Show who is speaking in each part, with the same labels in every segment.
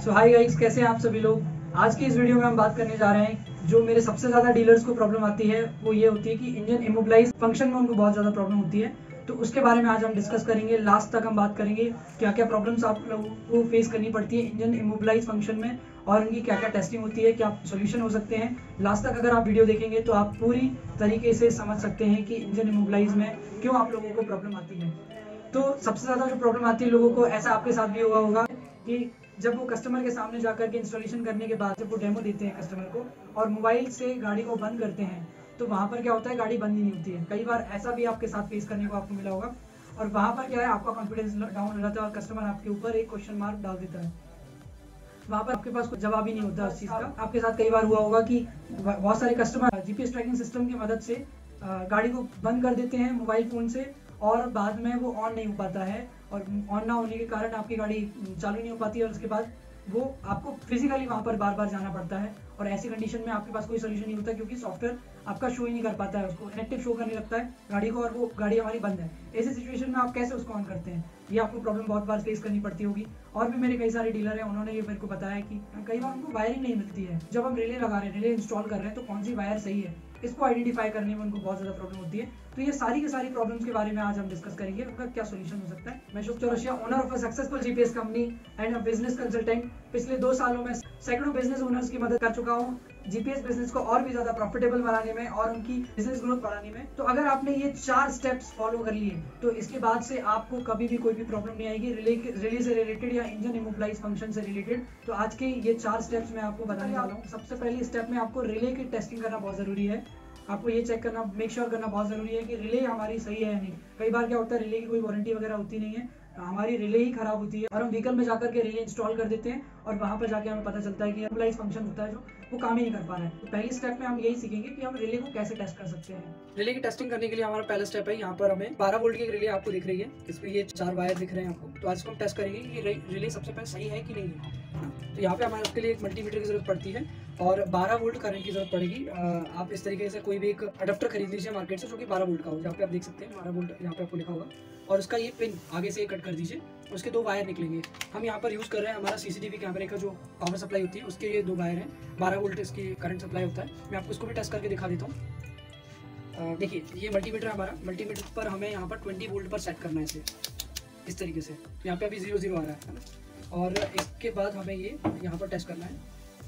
Speaker 1: सो hi guys, कैसे हैं आप सभी लोग। आज की इस वीडियो में हम बात करने जा रहे हैं जो मेरे सबसे ज़्यादा डीलर्स को प्रॉब्लम आती है वो ये होती है कि इंजन इमोबिलाइज फंक्शन में उनको बहुत ज़्यादा प्रॉब्लम होती है। तो उसके बारे में आज हम डिस्कस करेंगे। लास्ट तक हम बात करेंगे क्या क्या प्रॉब्लम्स आप लोगों को फेस करनी पड़ती है इंजन इमोबिलाइज फंक्शन में और उनकी क्या क्या टेस्टिंग होती है, क्या सोल्यूशन हो सकते हैं। लास्ट तक अगर आप वीडियो देखेंगे तो आप पूरी तरीके से समझ सकते हैं कि इंजन इमोबिलाइज में क्यों आप लोगों को प्रॉब्लम आती है। तो सबसे ज़्यादा जो प्रॉब्लम आती है लोगों को, ऐसा आपके साथ भी हुआ होगा कि जब वो कस्टमर के सामने जाकर के इंस्टॉलेशन करने के बाद जब वो डेमो देते हैं कस्टमर को और मोबाइल से गाड़ी को बंद करते हैं तो वहाँ पर क्या होता है, गाड़ी बंद ही नहीं होती है। कई बार ऐसा भी आपके साथ फेस करने को आपको मिला होगा और वहाँ पर क्या है, आपका कॉन्फिडेंस डाउन हो जाता है और कस्टमर आपके ऊपर एक क्वेश्चन मार्क डाल देता है। वहाँ पर आपके पास कुछ जवाब ही नहीं होता उस चीज़ का। आपके साथ कई बार हुआ होगा कि बहुत सारे कस्टमर जीपीएस ट्रैकिंग सिस्टम की मदद से गाड़ी को बंद कर देते हैं मोबाइल फ़ोन से और बाद में वो ऑन नहीं हो पाता है और ऑन ना होने के कारण आपकी गाड़ी चालू नहीं हो पाती है और उसके बाद वो आपको फिजिकली वहाँ पर बार बार जाना पड़ता है। और ऐसी कंडीशन में आपके पास कोई सोल्यूशन नहीं होता क्योंकि सॉफ्टवेयर आपका शो ही नहीं कर पाता है, उसको इनएक्टिव शो करने लगता है गाड़ी को और वो गाड़ी हमारी बंद है। ऐसी सिचुएशन में आप कैसे उसको ऑन करते हैं, ये आपको प्रॉब्लम बहुत बार फेस करनी पड़ती होगी। और भी मेरे कई सारे डीलर हैं, उन्होंने ये मेरे को बताया कि कई बार उनको वायरिंग नहीं मिलती है। जब हम रिले लगा रहे हैं, रिले इंस्टॉल कर रहे हैं तो कौन सी वायर सही है, इसको आइडेंटिफाई करने में उनको बहुत ज़्यादा प्रॉब्लम होती है। तो ये सारी की सारी प्रॉब्लम्स के बारे में आज हम डिस्कस करेंगे, उनका क्या सोल्यूशन हो सकता है। मैं Shubh Chaurasia, owner of a successful GPS company and a business consultant. पिछले 2 सालों में सैकड़ों बिजनेस ओनर्स की मदद कर चुका हूँ जीपीएस बिजनेस को और भी ज्यादा प्रॉफिटेबल बनाने में और उनकी बिजनेस ग्रोथ बढ़ाने में। तो अगर आपने ये 4 स्टेप्स फॉलो कर लिए तो इसके बाद से आपको कभी भी कोई भी प्रॉब्लम नहीं आएगी रिले से रिलेटेड या इंजन इमोबिलाइज फंक्शन से रिलेटेड। तो आज के ये 4 स्टेप्स मैं आपको बताने वाला हूँ। सबसे पहले स्टेप में आपको रिले की टेस्टिंग करना बहुत जरूरी है। आपको ये चेक करना, मेक श्योर करना बहुत जरूरी है कि रिले हमारी सही है या नहीं। कई बार क्या होता है, रिले की कोई वारंटी वगैरह होती नहीं है, हमारी रिले ही खराब होती है और हम व्हीकल में जाकर के रिले इंस्टॉल कर देते हैं और वहाँ पर जाके हमें पता चलता है कि इमोबिलाइज फंक्शन होता है जो वो काम ही नहीं कर पा रहा है। तो पहली स्टेप में हम यही सीखेंगे कि हम रिले को कैसे टेस्ट कर सकते हैं। रिले की टेस्टिंग करने के लिए हमारा पहला स्टेप है, यहाँ पर हमें 12 वोल्ट की रिले आपको दिख रही है, इसमें ये 4 वायर दिख रहे हैं आपको। तो आज इसको हम टेस्ट करेंगे कि रिले सबसे पहले सही है कि नहीं है। तो यहाँ पे हमारे उसके लिए एक मल्टीमीटर की जरूरत पड़ती है और 12 वोल्ट करंट की जरूरत पड़ेगी। आप इस तरीके से कोई भी एक अडाप्टर खरीद लीजिए मार्केट से जो कि 12 वोल्ट का हो। यहाँ पे आप देख सकते हैं 12 वोल्ट यहाँ पे आपको लिखा होगा और उसका ये पिन आगे से कट कर दीजिए। उसके 2 वायर निकलेंगे। हम यहाँ पर यूज़ कर रहे हैं हमारा सीसीटीवी कैमरे का जो पावर सप्लाई होती है उसके ये 2 वायर हैं। 12 वोल्ट इसकी करंट सप्लाई होता है। मैं आपको इसको भी टेस्ट करके दिखा देता हूँ। देखिए ये मल्टीमीटर हमारा, मल्टीमीटर पर हमें यहाँ पर 20 वोल्ट पर सेट करना है इसे इस तरीके से। यहाँ पे अभी 0 0 आ रहा है ना, और इसके बाद हमें ये यहाँ पर टेस्ट करना है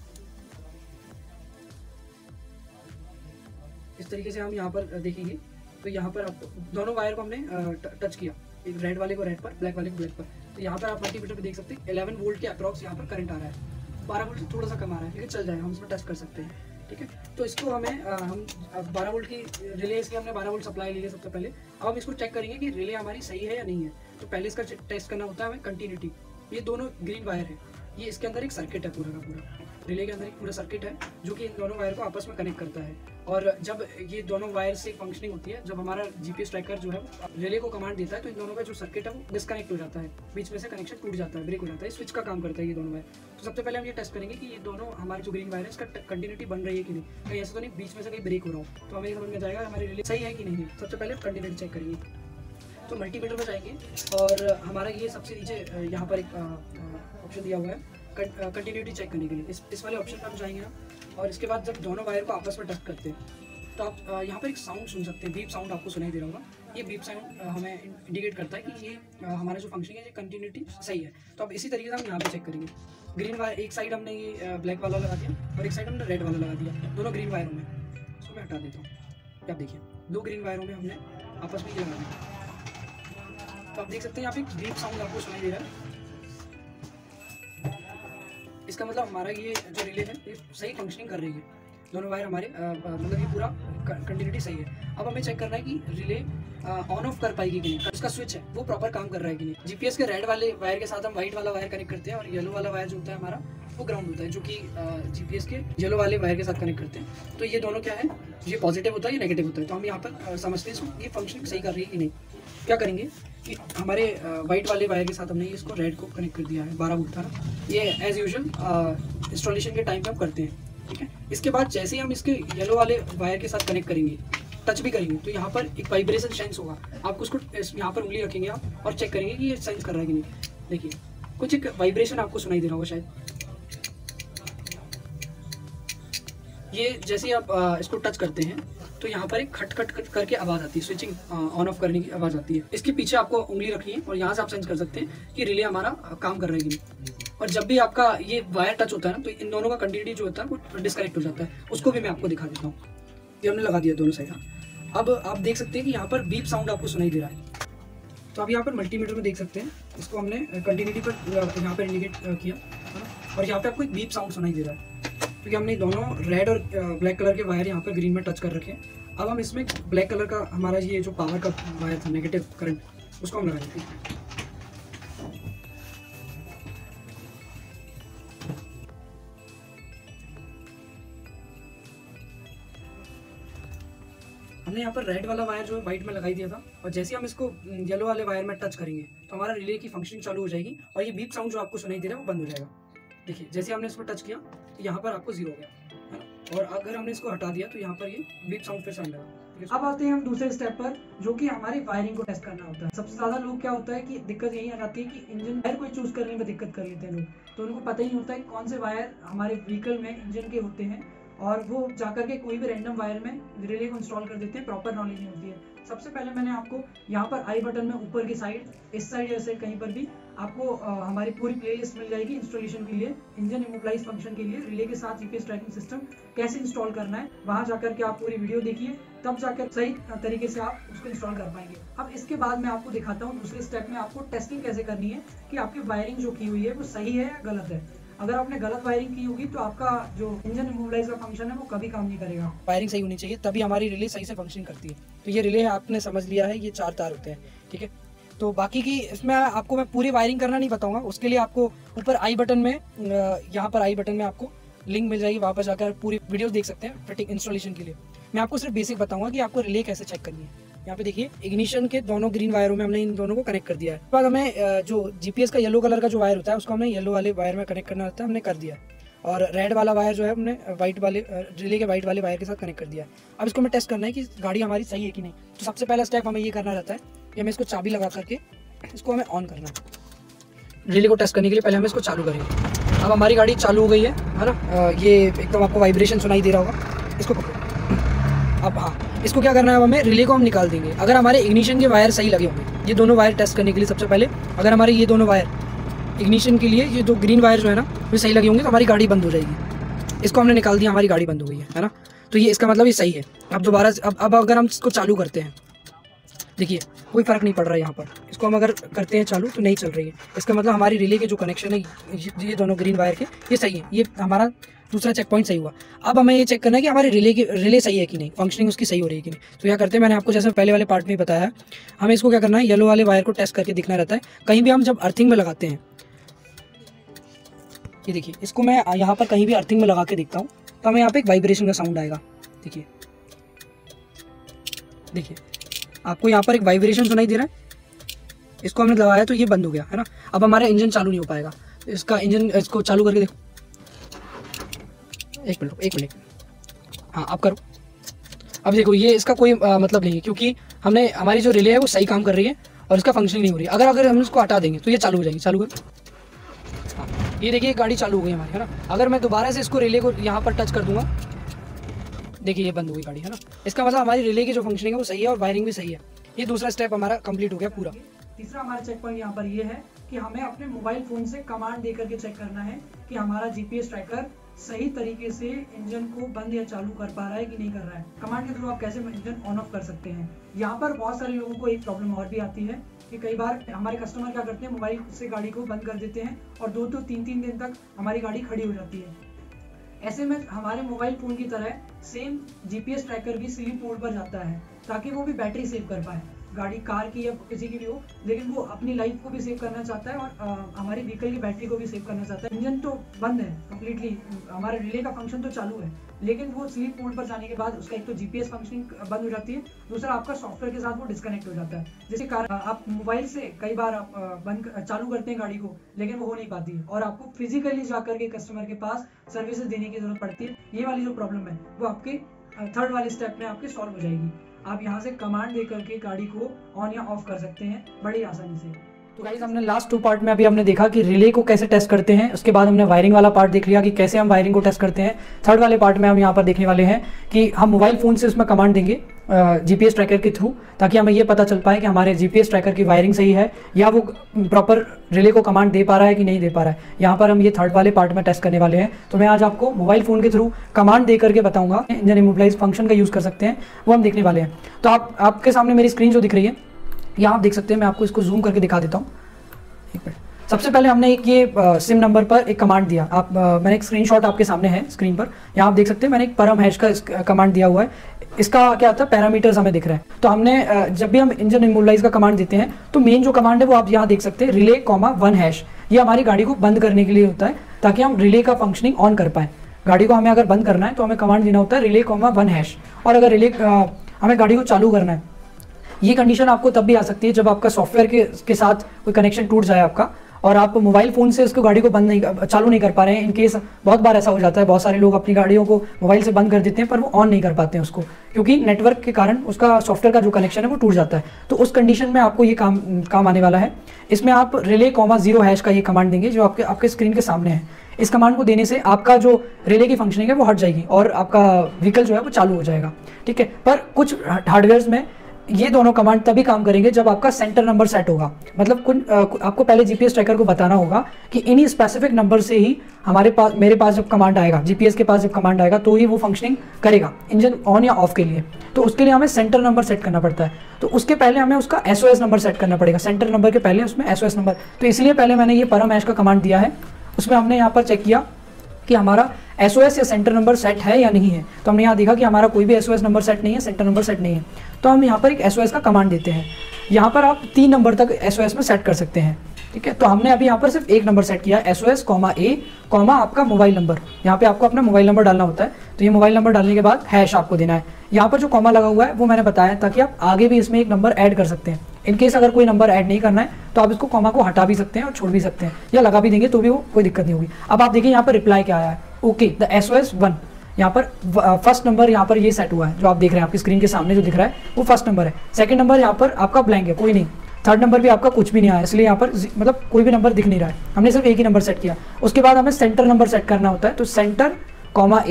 Speaker 1: इस तरीके से। हम यहाँ पर देखेंगे तो यहाँ पर आपको दोनों वायर को हमने टच किया, एक रेड वाले को रेड पर, ब्लैक वाले को ब्लैक पर। तो यहाँ पर आप मल्टीमीटर पे देख सकते हैं 11 वोल्ट के अप्रॉक्स यहाँ पर करंट आ रहा है। 12 वोल्ट से थोड़ा सा कम आ रहा है लेकिन चल जाएगा, हम इसमें टेस्ट कर सकते हैं। ठीक है, तो इसको हमें हम 12 वोल्ट की रिले, इसकी हमने 12 वोल्ट सप्लाई ली है सबसे पहले। अब हम इसको चेक करेंगे कि रिले हमारी सही है या नहीं है। तो पहले इसका टेस्ट करना होता है हमें कंटिन्यूटी। ये दोनों ग्रीन वायर है, ये इसके अंदर एक सर्किट है पूरा का पूरा, रिले के अंदर एक पूरा सर्किट है जो कि इन दोनों वायर को आपस में कनेक्ट करता है। और जब ये दोनों वायर से फंक्शनिंग होती है, जब हमारा जीपीएस ट्रैकर जो है रिले को कमांड देता है तो इन दोनों का जो सर्किट है वो डिस्कनेक्ट हो जाता है, बीच में से कनेक्शन टूट जाता है, ब्रेक हो जाता है। स्विच का काम करता है ये दोनों वायर। तो सबसे पहले हम ये टेस्ट करेंगे कि ये दोनों हमारी जो ग्रीन वायर है इसका कंटिन्यूटी बन रही है कि नहीं, कहीं ऐसा तो नहीं बीच में से कहीं ब्रेक हो रहा हो। तो हमें ये समझ में जाएगा हमारी रिले सही है कि नहीं है। सबसे पहले कंटिन्यूटी चेक करेंगे तो मल्टीमीटर में जाएंगे और हमारा ये सबसे नीचे यहाँ पर एक ऑप्शन दिया हुआ है कंटिन्यूटी चेक करने के लिए। इस वाले ऑप्शन पर हम जाएंगे ना, और इसके बाद जब दोनों वायर को आपस में टच करते हैं तो आप यहाँ पर एक साउंड सुन सकते हैं, बीप साउंड आपको सुनाई दे रहा होगा। ये बीप साउंड हमें इंडिकेट करता है कि ये हमारा जो फंक्शन है ये कंटिन्यूटी सही है। तो अब इसी तरीके से हम यहाँ पे चेक करेंगे। ग्रीन वायर एक साइड हमने ये ब्लैक वाला लगा दिया और एक साइड हमने रेड वाला लगा दिया, दोनों ग्रीन वायरों में। इसको मैं हटा देता हूँ। आप देखिए 2 ग्रीन वायरों में हमने आपस में ये लगा दिया। तो आप देख सकते हैं यहाँ पे बीप साउंड आपको सुनाई दे रहा है। इसका मतलब हमारा ये जो रिले है ये सही फंक्शनिंग कर रही है। दोनों वायर हमारे मतलब ये पूरा कंटिन्यूटी सही है। अब हमें चेक करना है कि रिले ऑन ऑफ कर पाएगी कि नहीं, उसका स्विच है वो प्रॉपर काम कर रहा है कि नहीं। जीपीएस के रेड वाले वायर के साथ हम व्हाइट वाला वायर कनेक्ट करते हैं और येलो वाला वायर जो होता है हमारा वो ग्राउंड होता है, जो कि जीपीएस के येलो वाले वायर के साथ कनेक्ट करते हैं। तो ये दोनों क्या है, ये पॉजिटिव होता है, ये नेगेटिव होता है। तो हम यहाँ पर समझते हैं ये फंक्शन सही कर रही है कि नहीं। क्या करेंगे कि हमारे वाइट वाले वायर के साथ हमने इसको रेड को कनेक्ट कर दिया है, 12 वोल्ट था ना, ये एज यूजुअल इंस्टॉलेशन के टाइम पे हम करते हैं। ठीक है, इसके बाद जैसे ही हम इसके येलो वाले वायर के साथ कनेक्ट करेंगे, टच भी करेंगे, तो यहाँ पर एक वाइब्रेशन सेंस होगा। आपको उसको यहाँ पर उंगली रखेंगे आप और चेक करेंगे कि ये सेंस कर रहा है कि नहीं। देखिए कुछ एक वाइब्रेशन आपको सुनाई दे रहा होगा शायद। ये जैसे ही आप इसको टच करते हैं तो यहाँ पर एक खट खट खट करके आवाज़ आती है, स्विचिंग ऑन ऑफ करने की आवाज़ आती है। इसके पीछे आपको उंगली रखनी है और यहाँ से आप सेंस कर सकते हैं कि रिले हमारा काम कर रहा है कि नहीं। और जब भी आपका ये वायर टच होता है ना, तो इन दोनों का कंटिन्यूटी जो होता है वो डिस्कनेक्ट हो जाता है। उसको भी मैं आपको दिखा देता हूँ। ये हमने लगा दिया दोनों साइड। अब आप देख सकते हैं कि यहाँ पर बीप साउंड आपको सुनाई दे रहा है। तो अब यहाँ पर मल्टीमीटर में देख सकते हैं, इसको हमने कंटिन्यूटी पर यहाँ पर इंडिकेट किया और यहाँ पे आपको एक बीप साउंड सुनाई दे रहा है क्योंकि हमने दोनों रेड और ब्लैक कलर के वायर यहाँ पर ग्रीन में टच कर रखे हैं। अब हम इसमें ब्लैक कलर का हमारा ये जो पावर का वायर था, नेगेटिव करंट, उसको हम लगा देते हैं। हमने यहाँ पर रेड वाला वायर जो है वाइट में लगाई दिया था और जैसे हम इसको येलो वाले वायर में टच करेंगे तो हमारा रिले की फंक्शनिंग चालू हो जाएगी और ये बीप साउंड जो आपको सुनाई दे रहा है वो बंद हो जाएगा। देखिए जैसे हमने इसको टच किया तो यहाँ पर आपको 0 हो गया है ना, और अगर हमने इसको हटा दिया तो यहाँ पर ये बीप साउंड फिर से आने लगा। अब आते हैं हम दूसरे स्टेप पर, जो कि हमारी वायरिंग को टेस्ट करना होता है। सबसे ज्यादा लोग क्या होता है कि दिक्कत यही आ जाती है कि इंजन वायर कोई चूज करने में दिक्कत कर लेते हैं लोग, तो उनको पता ही नहीं होता है कौन से वायर हमारे व्हीकल में इंजन के होते हैं और वो जाकर के कोई भी रैंडम वायर में रिले को इंस्टॉल कर देते हैं। प्रॉपर नॉलेज नहीं होती है। सबसे पहले मैंने आपको यहाँ पर आई बटन में ऊपर की साइड, इस साइड या साइड कहीं पर भी आपको हमारी पूरी प्लेलिस्ट मिल जाएगी इंस्टॉलेशन के लिए, इंजन इमोबिलाइज फंक्शन के लिए रिले के साथ जीपीएस ट्रैकिंग सिस्टम कैसे इंस्टॉल करना है। वहां जाकर के आप पूरी वीडियो देखिए, तब जाकर सही तरीके से आप उसको इंस्टॉल कर पाएंगे। अब इसके बाद मैं आपको दिखाता हूँ दूसरे स्टेप में आपको टेस्टिंग कैसे करनी है कि आपकी वायरिंग जो की हुई है वो सही है या गलत है। अगर आपने गलत वायरिंग की होगी तो आपका जो इंजन इमोबिलाइज का फंक्शन है वो कभी काम नहीं करेगा। वायरिंग सही होनी चाहिए तभी हमारी रिले सही से फंक्शन करती है। तो ये रिले आपने समझ लिया है, ये 4 तार होते हैं, ठीक है। तो बाकी की इसमें आपको मैं पूरी वायरिंग करना नहीं बताऊंगा, उसके लिए आपको ऊपर आई बटन में, यहाँ पर आई बटन में आपको लिंक मिल जाएगी, वहाँ पर जाकर पूरी वीडियो देख सकते हैं फिटिंग इंस्टॉलेशन के लिए। मैं आपको सिर्फ बेसिक बताऊंगा कि आपको रिले कैसे चेक करनी है। यहाँ पे देखिए इग्निशन के दोनों ग्रीन वायरों में हमने इन दोनों को कनेक्ट कर दिया है। उसके बाद हमें जो जीपीएस का येलो कलर का जो वायर होता है उसको हमें येलो वाले वायर में कनेक्ट करना होता है, हमने कर दिया है। और रेड वाला वायर जो है हमने व्हाइट वाले रिले के व्हाइट वाले वायर के साथ कनेक्ट कर दिया है। अब इसको हमें टेस्ट करना है कि गाड़ी हमारी सही है कि नहीं। तो सबसे पहला स्टेप हमें ये करना रहता है कि हमें इसको चाबी लगा करके इसको हमें ऑन करना है। रिले को टेस्ट करने के लिए पहले हम इसको चालू करेंगे। अब हमारी गाड़ी चालू हो गई है ना, ये एकदम आपको वाइब्रेशन सुनाई दे रहा होगा। इसको पकड़ो। अब हाँ, इसको क्या करना है, हमें रिले को हम निकाल देंगे। अगर हमारे इग्निशन के वायर सही लगे होंगे, ये दोनों वायर टेस्ट करने के लिए सबसे पहले अगर हमारे ये दोनों वायर इग्निशन के लिए ये 2 ग्रीन वायर जो है ना वो सही लगे होंगे तो हमारी गाड़ी बंद हो जाएगी। इसको हमने निकाल दिया, हमारी गाड़ी बंद हो गई है ना। तो ये इसका मतलब ये सही है। अब दोबारा अब अगर हम इसको चालू करते हैं, देखिए कोई फ़र्क नहीं पड़ रहा है यहाँ पर। इसको हम अगर करते हैं चालू तो नहीं चल रही है, इसका मतलब हमारी रिले के जो कनेक्शन है ये दोनों ग्रीन वायर के ये सही है। ये हमारा दूसरा चेक पॉइंट सही हुआ। अब हमें ये चेक करना है कि हमारे रिले सही है कि नहीं, फंक्शनिंग उसकी सही हो रही है कि नहीं। तो क्या करते हैं, मैंने आपको जैसे पहले वाले पार्ट में बताया है, हमें इसको क्या करना है, येलो वाले वायर को टेस्ट करके दिखना रहता है। कहीं भी हम जब अर्थिंग में लगाते हैं, ये देखिए इसको मैं यहाँ पर कहीं भी अर्थिंग में लगा के देखता हूँ तो हमें यहाँ पे एक वाइब्रेशन का साउंड आएगा। देखिए देखिए आपको यहाँ पर एक वाइब्रेशन सुनाई दे रहा है। इसको हमने लगाया तो ये बंद हो गया है ना। अब हमारा इंजन चालू नहीं हो पाएगा। इसका इंजन, इसको चालू करके देखो। एक मिनट हाँ अब करो। अब देखो ये इसका कोई मतलब नहीं है क्योंकि हमने हमारी जो रिले है वो सही काम कर रही है और इसका फंक्शनिंग नहीं हो रही है। अगर हम इसको हटा देंगे तो ये चालू हो जाएगी। चालू करो। हाँ ये देखिए गाड़ी चालू हो गई हमारी, है ना। अगर मैं दोबारा से इसको रिले को यहाँ पर टच कर दूंगा, देखिए ये बंद हो गई गाड़ी, है ना। इसका मतलब हमारी रिले की जो फंक्शनिंग है वो सही है और वायरिंग भी सही है। ये दूसरा स्टेप हमारा कंप्लीट हो गया पूरा। तीसरा हमारा चेक पॉइंट यहाँ पर ये है कि हमें अपने मोबाइल फोन से कमांड दे करके चेक करना है कि हमारा जीपीएस ट्रैकर सही तरीके से इंजन को बंद या चालू कर पा रहा है कि नहीं कर रहा है। कमांड के थ्रू आप कैसे इंजन ऑन ऑफ कर सकते हैं। यहाँ पर बहुत सारे लोगों को एक प्रॉब्लम और भी आती है कि कई बार हमारे कस्टमर क्या करते हैं, मोबाइल से गाड़ी को बंद कर देते हैं और 2 to 3 दिन तक हमारी गाड़ी खड़ी हो जाती है। ऐसे में हमारे मोबाइल फोन की तरह सेम जीपीएस ट्रैकर भी स्लीप मोड पर जाता है ताकि वो भी बैटरी सेव कर पाए। गाड़ी कार की या किसी की भी हो, लेकिन वो अपनी लाइफ को भी सेव करना चाहता है और हमारी व्हीकल की बैटरी को भी सेव करना चाहता है। इंजन तो बंद है कंप्लीटली, हमारे रिले का फंक्शन तो चालू है, लेकिन वो स्लीप मोड पर जाने के बाद उसका एक तो जीपीएस फंक्शनिंग बंद हो जाती है, दूसरा आपका सॉफ्टवेयर के साथ वो डिस्कनेक्ट हो जाता है। जिसके कारण आप मोबाइल से कई बार आप चालू करते हैं गाड़ी को, लेकिन वो हो नहीं पाती है और आपको फिजिकली जाकर के कस्टमर के पास सर्विसेज देने की जरूरत पड़ती है। ये वाली जो प्रॉब्लम है वो आपके थर्ड वाले स्टेप में आपके सॉल्व हो जाएगी। आप यहाँ से कमांड दे करके गाड़ी को ऑन या ऑफ कर सकते हैं बड़ी आसानी से। तो गाइस हमने लास्ट 2 पार्ट में अभी हमने देखा कि रिले को कैसे टेस्ट करते हैं, उसके बाद हमने वायरिंग वाला पार्ट देख लिया कि कैसे हम वायरिंग को टेस्ट करते हैं। थर्ड वाले पार्ट में हम यहाँ पर देखने वाले हैं कि हम मोबाइल फ़ोन से उसमें कमांड देंगे जीपीएस ट्रैकर के थ्रू, ताकि हमें ये पता चल पाए कि हमारे जीपीएस ट्रैकर की वायरिंग सही है या वो प्रॉपर रिले को कमांड दे पा रहा है कि नहीं दे पा रहा है। यहाँ पर हम ये थर्ड वाले पार्ट में टेस्ट करने वाले हैं। तो मैं आज आपको मोबाइल फ़ोन के थ्रू कमांड दे करके बताऊँगा इंजन इमोबिलाइज फंक्शन का यूज़ कर सकते हैं, वो हम देखने वाले हैं। तो आपके सामने मेरी स्क्रीन जो दिख रही है यहाँ आप देख सकते हैं, मैं आपको इसको जूम करके दिखा देता हूँ। एक मिनट। सबसे पहले हमने एक ये सिम नंबर पर एक कमांड दिया। मैंने एक स्क्रीनशॉट आपके सामने है स्क्रीन पर, यहाँ आप देख सकते हैं मैंने एक परम हैश का कमांड दिया हुआ है। इसका क्या होता है, पैरामीटर्स हमें दिख रहे हैं। तो हमने जब भी हम इंजन इमोबिलाइज का कमांड देते हैं तो मेन जो कमांड है वो आप यहाँ देख सकते हैं, रिले कॉमा 1 हैश। ये हमारी गाड़ी को बंद करने के लिए होता है, ताकि हम रिले का फंक्शनिंग ऑन कर पाएँ। गाड़ी को हमें अगर बंद करना है तो हमें कमांड देना होता है रिले कॉमा 1 हैश। और अगर हमें गाड़ी को चालू करना है, ये कंडीशन आपको तब भी आ सकती है जब आपका सॉफ्टवेयर के साथ कोई कनेक्शन टूट जाए आपका, और आप मोबाइल फ़ोन से उसको गाड़ी को चालू नहीं कर पा रहे हैं। इन केस बहुत बार ऐसा हो जाता है, बहुत सारे लोग अपनी गाड़ियों को मोबाइल से बंद कर देते हैं पर वो ऑन नहीं कर पाते हैं उसको, क्योंकि नेटवर्क के कारण उसका सॉफ्टवेयर का जो कनेक्शन है वो टूट जाता है। तो उस कंडीशन में आपको ये काम आने वाला है। इसमें आप रिले कॉमा 0 हैश का ये कमांड देंगे जो आपके स्क्रीन के सामने है। इस कमांड को देने से आपका जो रिले की फंक्शनिंग है वो हट जाएगी और आपका व्हीकल जो है वो चालू हो जाएगा, ठीक है। पर कुछ हार्डवेयर्स में ये दोनों कमांड तभी काम करेंगे जब आपका सेंटर नंबर सेट होगा। मतलब आपको पहले जीपीएस ट्रैकर को बताना होगा कि इन्हीं स्पेसिफिक नंबर से ही मेरे पास जब कमांड आएगा, जीपीएस के पास जब कमांड आएगा तो ही वो फंक्शनिंग करेगा इंजन ऑन या ऑफ के लिए। तो उसके लिए हमें सेंटर नंबर सेट करना पड़ता है। तो उसके पहले हमें उसका एसओएस नंबर सेट करना पड़ेगा, सेंटर नंबर के पहले उसमें एसओएस नंबर। तो इसलिए पहले मैंने ये परम हैश का कमांड दिया है, उसमें हमने यहाँ पर चेक किया कि हमारा एसओएस या सेंटर नंबर सेट है या नहीं है। तो हमने यहाँ देखा कि हमारा कोई भी एसओएस नंबर सेट नहीं है, सेंटर नंबर सेट नहीं है। तो हम यहाँ पर एक एसओएस का कमांड देते हैं। यहाँ पर आप 3 नंबर तक एसओएस में सेट कर सकते हैं, ठीक है। तो हमने अभी यहाँ पर सिर्फ एक नंबर सेट किया, एसओएस कॉमा ए कॉमा आपका मोबाइल नंबर। यहाँ पे आपको अपना मोबाइल नंबर डालना होता है। तो ये मोबाइल नंबर डालने के बाद हैश आपको देना है। यहाँ पर जो कॉमा लगा हुआ है वो मैंने बताया ताकि आप आगे भी इसमें एक नंबर ऐड कर सकते हैं। इन केस अगर कोई नंबर ऐड नहीं करना है तो आप इसको कॉमा को हटा भी सकते हैं और छोड़ भी सकते हैं, या लगा भी देंगे तो भी वो कोई दिक्कत नहीं होगी। अब आप देखिए यहाँ पर रिप्लाई क्या आया है, ओके द एसओएस 1। यहाँ पर फर्स्ट नंबर यहाँ पर ये सेट हुआ है, जो आप देख रहे हैं आपकी स्क्रीन के सामने जो दिख रहा है वो फर्स्ट नंबर है। सेकंड नंबर यहाँ पर आपका ब्लैंक है, कोई नहीं। थर्ड नंबर भी आपका कुछ भी नहीं आया, इसलिए यहाँ पर मतलब कोई भी नंबर दिख नहीं रहा है। हमने सिर्फ एक ही नंबर सेट किया। उसके बाद हमें सेंटर नंबर सेट करना होता है। तो सेंटर कॉमा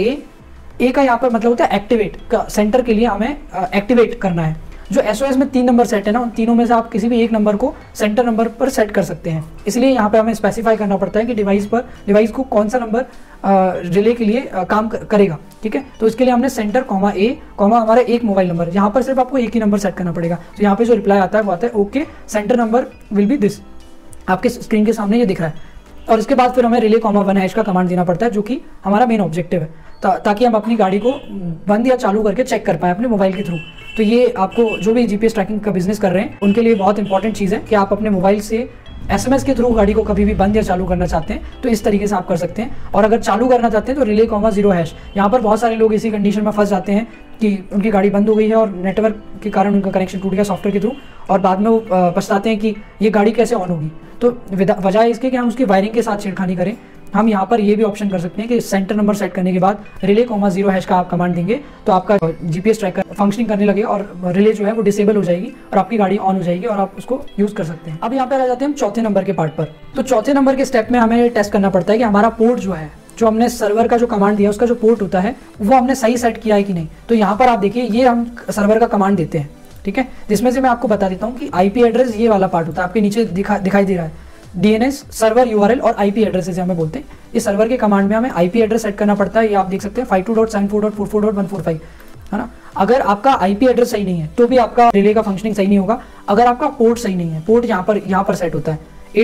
Speaker 1: ए का यहाँ पर मतलब होता है एक्टिवेट का, सेंटर के लिए हमें एक्टिवेट करना है। जो एसओएस में 3 नंबर सेट है ना, उन तीनों में से आप किसी भी एक नंबर को सेंटर नंबर पर सेट कर सकते हैं। इसलिए यहाँ पे हमें स्पेसिफाई करना पड़ता है कि डिवाइस को कौन सा नंबर रिले के लिए काम करेगा, ठीक है। तो इसके लिए हमने सेंटर कॉमा ए कॉमा हमारा एक मोबाइल नंबर, यहाँ पर सिर्फ आपको एक ही नंबर सेट करना पड़ेगा। तो यहाँ पे जो रिप्लाई आता है वो आता है okay centre number will be this, आपके स्क्रीन के सामने ये दिख रहा है। और इसके बाद फिर हमें रिले कॉमा 1 हैश का कमांड देना पड़ता है, जो कि हमारा मेन ऑब्जेक्टिव है, ताकि हम अपनी गाड़ी को बंद या चालू करके चेक कर पाएँ अपने मोबाइल के थ्रू। तो ये आपको जो भी जीपीएस ट्रैकिंग का बिजनेस कर रहे हैं उनके लिए बहुत इंपॉर्टेंट चीज़ है कि आप अपने मोबाइल से एसएमएस के थ्रू गाड़ी को कभी भी बंद या चालू करना चाहते हैं तो इस तरीके से आप कर सकते हैं। और अगर चालू करना चाहते हैं तो रिले कॉमा 0 हैश। यहाँ पर बहुत सारे लोग इसी कंडीशन में फंस जाते हैं कि उनकी गाड़ी बंद हो गई है और नेटवर्क के कारण उनका कनेक्शन टूट गया सॉफ्टवेयर के थ्रू, और बाद में वो पछताते हैं कि ये गाड़ी कैसे ऑन होगी। तो वजह इसके कि हम उसकी वायरिंग के साथ छेड़खानी करें। हम यहाँ पर ये भी ऑप्शन कर सकते हैं कि सेंटर नंबर सेट करने के बाद रिले कॉमा 0 हैश का आप कमांड देंगे तो आपका जीपीएस ट्रैकर फंक्शनिंग करने लगे और रिले जो है वो डिसेबल हो जाएगी और आपकी गाड़ी ऑन हो जाएगी और आप उसको यूज कर सकते हैं। अब यहाँ पे आ जाते हैं हम चौथे नंबर के पार्ट पर। तो चौथे नंबर के स्टेप में हमें टेस्ट करना पड़ता है कि हमारा पोर्ट जो है, जो हमने सर्वर का जो कमांड दिया उसका जो पोर्ट होता है वो हमने सही सेट किया है कि नहीं। तो यहाँ पर आप देखिए ये हम सर्वर का कमांड देते हैं, ठीक है, जिसमें से मैं आपको बता देता हूँ कि आईपी एड्रेस ये वाला पार्ट होता है, आपके नीचे दिखाई दे रहा है डीएनएस सर्वर यूआरएल और आईपी एड्रेस से हमें बोलते हैं। इस सर्वर के कमांड में हमें आईपी एड्रेस सेट करना पड़ता है। ये आप देख सकते हैं 52.74.44.145 है ना। अगर आपका आईपी एड्रेस सही नहीं है तो भी आपका रिले का फंक्शनिंग सही नहीं होगा। अगर आपका पोर्ट सही नहीं है, पोर्ट यहाँ पर सेट होता है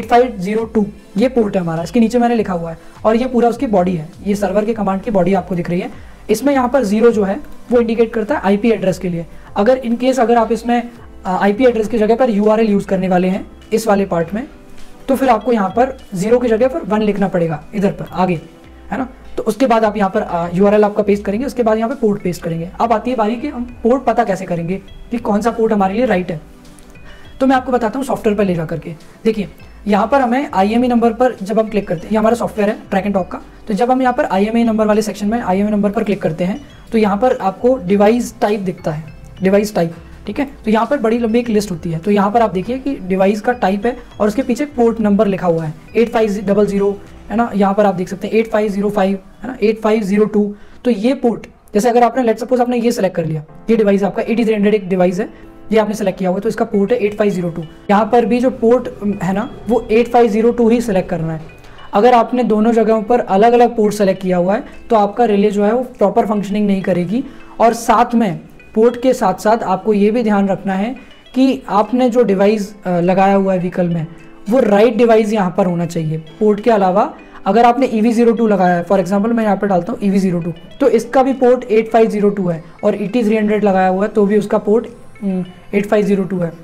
Speaker 1: 8502, ये पोर्ट है हमारा, इसके नीचे मैंने लिखा हुआ है और ये पूरा उसकी बॉडी है। ये सर्वर के कमांड की बॉडी आपको दिख रही है। इसमें यहाँ पर 0 जो है वो इंडिकेट करता है आईपी एड्रेस के लिए। अगर इन केस अगर आप इसमें आईपी एड्रेस की जगह पर यूआरएल यूज करने वाले हैं इस वाले पार्ट में, तो फिर आपको यहाँ पर 0 की जगह पर 1 लिखना पड़ेगा इधर पर आगे, है ना। तो उसके बाद आप यहाँ पर यूआरएल आपका पेस्ट करेंगे, उसके बाद यहाँ पे पोर्ट पेस्ट करेंगे। अब आती है बारी कि हम पोर्ट पता कैसे करेंगे कि कौन सा पोर्ट हमारे लिए राइट है। तो मैं आपको बताता हूँ सॉफ्टवेयर पर ले जा करके। देखिए यहाँ पर हमें IME नंबर पर जब हम क्लिक करते हैं, ये हमारा सॉफ्टवेयर है ट्रैक एंड टॉक का। तो जब हम यहाँ पर IME नंबर वाले सेक्शन में IME नंबर पर क्लिक करते हैं तो यहाँ पर आपको डिवाइस टाइप दिखता है, डिवाइस टाइप। ठीक है। तो यहाँ पर बड़ी लंबी एक लिस्ट होती है। तो यहाँ पर आप देखिए कि डिवाइस का टाइप है और उसके पीछे पोर्ट नंबर लिखा हुआ है 8500 है ना। यहाँ पर आप देख सकते हैं 8505 है ना, 8502। तो ये पोर्ट, जैसे अगर आपने लेट सपोज आपने ये सेलेक्ट कर लिया, ये डिवाइस आपका 8300 एक डिवाइस है, ये आपने सेलेक्ट किया हुआ है, तो इसका पोर्ट है 8502। यहाँ पर भी जो पोर्ट है ना वो 8502 ही सेलेक्ट करना है। अगर आपने दोनों जगहों पर अलग अलग पोर्ट सेलेक्ट किया हुआ है तो आपका रिले जो है वो प्रॉपर फंक्शनिंग नहीं करेगी। और साथ में पोर्ट के साथ साथ आपको ये भी ध्यान रखना है कि आपने जो डिवाइस लगाया हुआ है व्हीकल में वो राइट डिवाइस यहाँ पर होना चाहिए। पोर्ट के अलावा अगर आपने EV02 लगाया है, फॉर एग्जांपल मैं यहाँ पर डालता हूँ EV02, तो इसका भी पोर्ट 8502 है और ET300 लगाया हुआ है तो भी उसका पोर्ट 8502 है,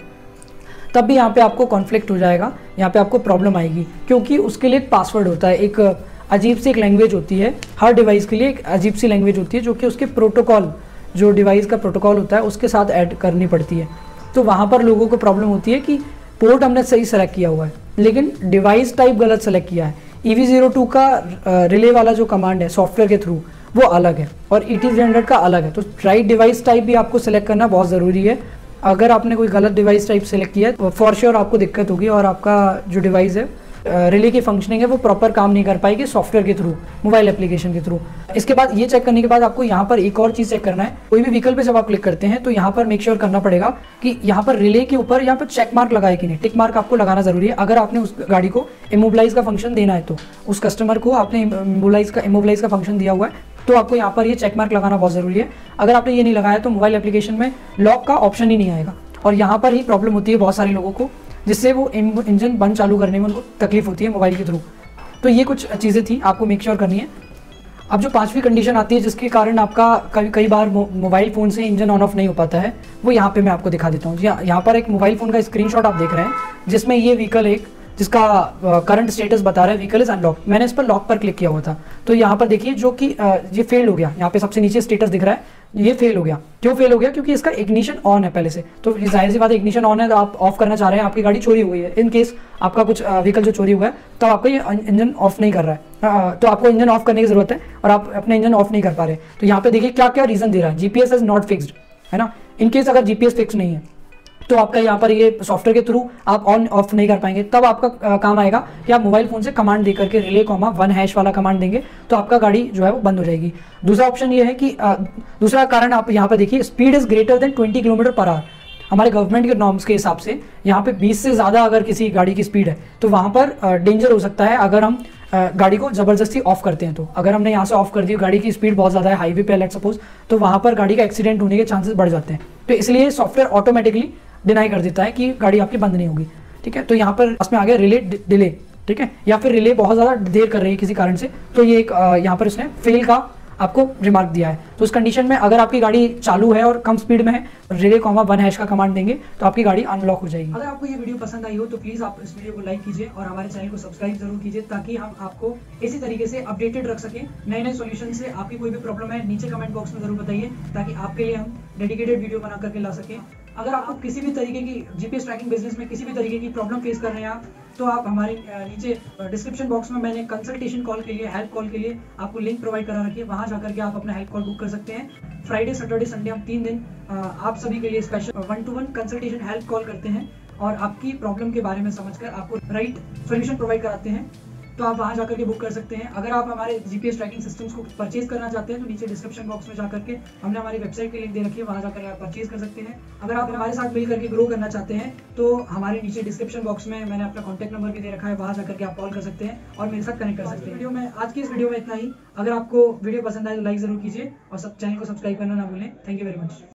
Speaker 1: तब भी यहाँ पे आपको कॉन्फ्लिक्ट हो जाएगा, यहाँ पे आपको प्रॉब्लम आएगी, क्योंकि उसके लिए एक पासवर्ड होता है, एक अजीब सी एक लैंग्वेज होती है। हर डिवाइस के लिए एक अजीब सी लैंग्वेज होती है जो कि उसके प्रोटोकॉल, जो डिवाइस का प्रोटोकॉल होता है उसके साथ ऐड करनी पड़ती है। तो वहाँ पर लोगों को प्रॉब्लम होती है कि पोर्ट हमने सही सेलेक्ट किया हुआ है लेकिन डिवाइस टाइप गलत सेलेक्ट किया है। EV02 का रिले वाला जो कमांड है सॉफ्टवेयर के थ्रू वो अलग है और ET300 का अलग है। तो राइट डिवाइस टाइप भी आपको सेलेक्ट करना बहुत ज़रूरी है। अगर आपने कोई गलत डिवाइस टाइप सेलेक्ट किया है तो फॉर श्योर आपको दिक्कत होगी और आपका जो डिवाइस है रिले की फंक्शनिंग है वो प्रॉपर काम नहीं कर पाएगी सॉफ्टवेयर के थ्रू, मोबाइल एप्लीकेशन के थ्रू। इसके बाद ये चेक करने के बाद आपको यहाँ पर एक और चीज़ चेक करना है। कोई भी व्हीकल पे जब आप क्लिक करते हैं तो यहाँ पर मेक श्योर करना पड़ेगा कि यहाँ पर रिले के ऊपर यहाँ पर चेक मार्क लगाए कि नहीं, टिक मार्क आपको लगाना जरूरी है। अगर आपने उस गाड़ी को इमोबिलाइज का फंक्शन देना है तो उस कस्टमर को आपने इमोबिलाइज का फंक्शन दिया हुआ है तो आपको यहाँ पर ये चेक मार्क लगाना बहुत ज़रूरी है। अगर आपने ये नहीं लगाया तो मोबाइल एप्लीकेशन में लॉक का ऑप्शन ही नहीं आएगा और यहाँ पर ही प्रॉब्लम होती है बहुत सारे लोगों को, जिससे वो इंजन बंद चालू करने में उनको तकलीफ होती है मोबाइल के थ्रू। तो ये कुछ चीज़ें थी आपको मेक श्योर करनी है। अब जो पांचवी कंडीशन आती है जिसके कारण आपका कई बार मोबाइल फ़ोन से इंजन ऑन ऑफ नहीं हो पाता है, वो यहाँ पे मैं आपको दिखा देता हूँ। यहाँ पर एक मोबाइल फ़ोन का स्क्रीनशॉट आप देख रहे हैं जिसमें ये व्हीकल एक जिसका करंट स्टेटस बता रहा है व्हीकल इज अनलॉक। मैंने इस पर लॉक पर क्लिक किया हुआ था तो यहाँ पर देखिए जो कि ये फेल हो गया। यहाँ पे सबसे नीचे स्टेटस दिख रहा है, ये फेल हो गया। क्यों फेल हो गया? क्योंकि इसका इग्निशन ऑन है पहले से, तो जाहिर सी बात है इग्निशन ऑन है तो आप ऑफ करना चाह रहे हैं, आपकी गाड़ी चोरी हो गई है। इन केस आपका कुछ व्हीकल जो चोरी हुआ है तो आपका ये इंजन ऑफ नहीं कर रहा है, तो आपको इंजन ऑफ करने की जरूरत है और आप अपने इंजन ऑफ नहीं कर पा रहे। तो यहाँ पे देखिए क्या क्या रीजन दे रहा है। जीपीएस इज नॉट फिक्स्ड, है ना। इन केस अगर जीपीएस फिक्स नहीं है तो आपका यहाँ पर ये सॉफ्टवेयर के थ्रू आप ऑन ऑफ नहीं कर पाएंगे। तब आपका काम आएगा कि आप मोबाइल फोन से कमांड देकर के रिले कॉमा 1# वाला कमांड देंगे तो आपका गाड़ी जो है वो बंद हो जाएगी। दूसरा ऑप्शन ये है कि दूसरा कारण आप यहाँ पर देखिए, speed is greater than 20 km/h। हमारे गवर्नमेंट के नॉर्म्स के हिसाब से यहाँ पे 20 से ज़्यादा अगर किसी गाड़ी की स्पीड है तो वहाँ पर डेंजर हो सकता है अगर हम गाड़ी को ज़बरदस्ती ऑफ करते हैं। तो अगर हमने यहाँ से ऑफ कर दी, गाड़ी की स्पीड बहुत ज़्यादा है हाईवे पे लेट सपोज, तो वहाँ पर गाड़ी का एक्सीडेंट होने के चांसेस बढ़ जाते हैं। तो इसलिए सॉफ्टवेयर ऑटोमेटिकली डिनाई कर देता है कि गाड़ी आपकी बंद नहीं होगी, ठीक है। तो यहाँ पर इसमें आ गया रिले डिले, ठीक है, या फिर रिले बहुत ज़्यादा देर कर रही है किसी कारण से, तो ये एक यहाँ पर इसने फेल का आपको रिमार्क दिया है। तो उस कंडीशन में अगर आपकी गाड़ी चालू है और कम स्पीड में है, रिले कॉमा 1# का कमांड देंगे तो आपकी गाड़ी अनलॉक हो जाएगी। अगर आपको ये वीडियो पसंद आई हो तो प्लीज़ आप इस वीडियो को लाइक कीजिए और हमारे चैनल को सब्सक्राइब जरूर कीजिए ताकि हम आपको इसी तरीके से अपडेटेड रख सकें नए नए सॉल्यूशन से। आपकी कोई भी प्रॉब्लम है नीचे कमेंट बॉक्स में जरूर बताइए ताकि आपके लिए हम डेडिकेटेड वीडियो बना करके ला सकें। अगर आपको किसी भी तरीके की जीपीएस ट्रैकिंग बिजनेस में किसी भी तरीके की प्रॉब्लम फेस कर रहे हैं आप, तो आप हमारे नीचे डिस्क्रिप्शन बॉक्स में मैंने कंसल्टेशन कॉल के लिए, हेल्प कॉल के लिए आपको लिंक प्रोवाइड करा रखी है, वहां जाकर के आप अपना हेल्प कॉल बुक कर सकते हैं। फ्राइडे, सैटरडे, संडे हम 3 दिन आप सभी के लिए special 1-to-1 consultation help call करते हैं और आपकी प्रॉब्लम के बारे में समझकर आपको राइट सॉल्यूशन प्रोवाइड कराते हैं। तो आप वहां जाकर के बुक कर सकते हैं। अगर आप हमारे जीपीएस ट्रैकिंग सिस्टम्स को परचेज करना चाहते हैं तो नीचे डिस्क्रिप्शन बॉक्स में जाकर के हमने हमारी वेबसाइट की लिंक दे रखी है, वहां जाकर आप परचेज कर सकते हैं। अगर आप हमारे साथ मिल करके ग्रो करना चाहते हैं तो हमारे नीचे डिस्क्रिप्शन बॉक्स में मैंने अपना कॉन्टैक्ट नंबर भी दे रखा है, वहां जाकर के आप कॉल कर सकते हैं और मेरे साथ कनेक्ट कर सकते हैं। वीडियो में आज की इस वीडियो में इतना ही। अगर आपको वीडियो पसंद आए तो लाइक जरूर कीजिए और चैनल को सब्सक्राइब करना ना भूलें। Thank you very much.